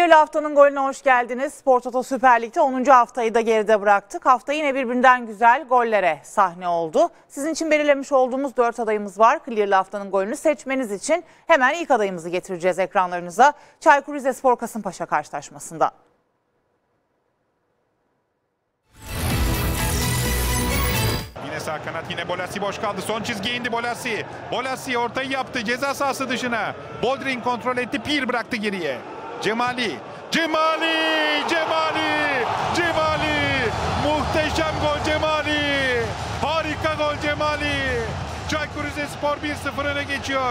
Clear'li haftanın golüne hoş geldiniz. Spor Toto Süper Lig'de 10. haftayı da geride bıraktık. Hafta yine birbirinden güzel gollere sahne oldu. Sizin için belirlemiş olduğumuz 4 adayımız var. Clear'li haftanın golünü seçmeniz için hemen ilk adayımızı getireceğiz ekranlarınıza. Çaykur Rizespor Kasımpaşa karşılaşmasında. Yine sağ kanat, yine Bolassi boş kaldı. Son çizgiye indi Bolassi. Bolassi ortayı yaptı ceza sahası dışına. Boldrin kontrol etti, Pir bıraktı geriye. Cemali. Muhteşem gol Cemali. Harika gol Cemali. Çaykur Rizespor 1-0 öne geçiyor.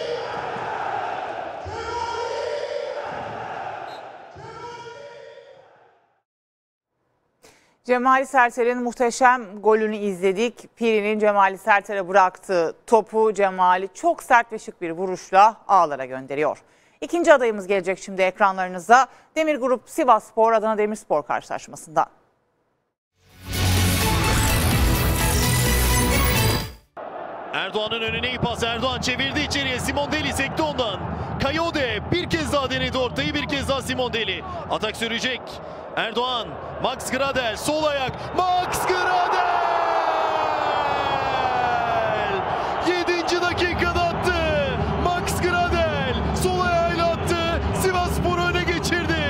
Cemali Sertel'in muhteşem golünü izledik. Piri'nin Cemali Sertel'e bıraktığı topu Cemali çok sert ve şık bir vuruşla ağlara gönderiyor. İkinci adayımız gelecek şimdi ekranlarınıza. Demir Grup Sivasspor Adana Demirspor karşılaşmasında. Erdoğan'ın önüne iyi pas. Erdoğan çevirdi içeriye. Simondelli sekti ondan. Kayode bir kez daha denedi ortayı. Bir kez daha Simondelli. Atak sürecek. Erdoğan. Max Gradel. Sol ayak. Max Gradel! 7. dakikada attı. Max Gradel. Sol ayağıyla attı. Sivasspor'u öne geçirdi.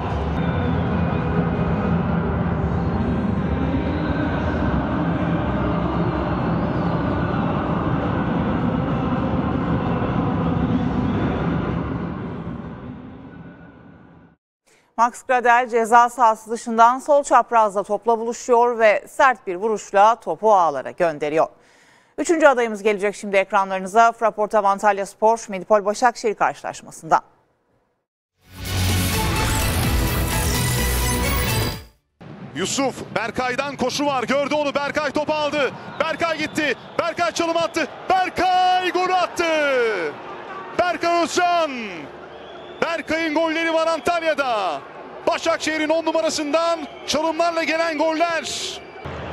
Max Gradel ceza sahası dışından sol çaprazda topla buluşuyor ve sert bir vuruşla topu ağlara gönderiyor. Üçüncü adayımız gelecek şimdi ekranlarınıza. Fraporta Antalyaspor Medipol Başakşehir karşılaşmasında. Yusuf, Berkay'dan koşu var. Gördü onu. Berkay topu aldı. Berkay gitti. Berkay çalım attı. Berkay gol attı. Berkay Özcan. Berkay'ın golleri var Antalya'da. Başakşehir'in 10 numarasından çalımlarla gelen goller.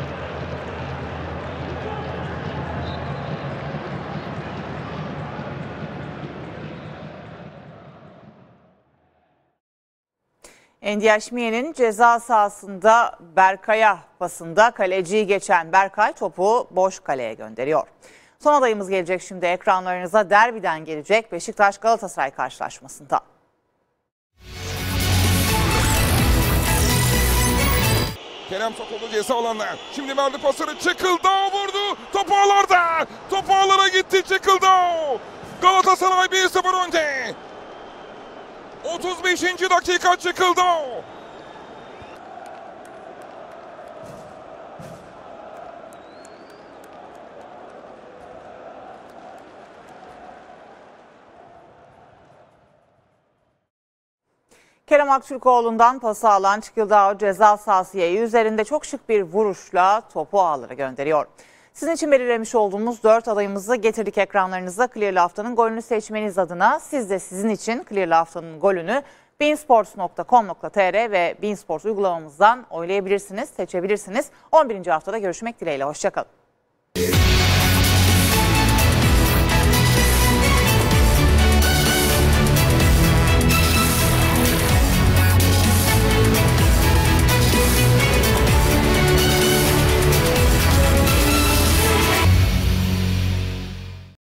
Endiaşmiye'nin ceza sahasında Berkay'a pasında kaleciyi geçen Berkay topu boş kaleye gönderiyor. Son adayımız gelecek şimdi ekranlarınıza. Derbiden gelecek Beşiktaş Galatasaray karşılaşmasında. Kerem Sokoğlu ceza alanına. Şimdi verdi pasını. Çıkıldao vurdu. Top ağlarda. Top ağlara gitti Çıkıldao. Galatasaray 1-0 önde. 35. dakika Çıkıldao. Kerem Aktürkoğlu'ndan pası alan Çıkıldao ceza sahası yayı üzerinde çok şık bir vuruşla topu ağlara gönderiyor. Sizin için belirlemiş olduğumuz 4 adayımızı getirdik ekranlarınıza. Clear'li haftanın golünü seçmeniz adına siz de sizin için Clear'li haftanın golünü beansports.com.tr ve Beansports uygulamamızdan oylayabilirsiniz, seçebilirsiniz. 11. haftada görüşmek dileğiyle. Hoşçakalın.